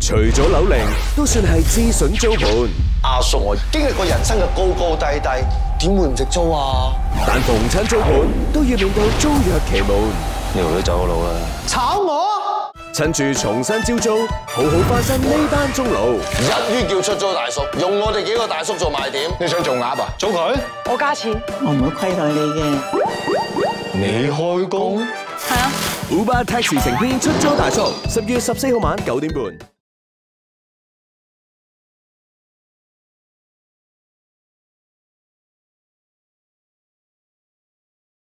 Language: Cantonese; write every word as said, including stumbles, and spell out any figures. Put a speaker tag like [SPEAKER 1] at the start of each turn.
[SPEAKER 1] 除咗樓齡，都算係資筍租盤。
[SPEAKER 2] 阿叔，我經歷過人生嘅高高低低，點會唔值租啊？
[SPEAKER 1] 但逢親租盤都要面對租約期滿。
[SPEAKER 2] 呢條女走咗路啦！炒我！
[SPEAKER 1] 趁住重新招租，好好翻身呢班中佬。
[SPEAKER 2] 一於叫出租大叔，用我哋幾個大叔做賣點。你想做鴨啊？租佢？
[SPEAKER 3] 我加錢，
[SPEAKER 4] 我唔會虧待你嘅。
[SPEAKER 2] 你開工？
[SPEAKER 3] 係啊。
[SPEAKER 1] Uber Taxi 成篇出租大叔，十月十四號晚九點半。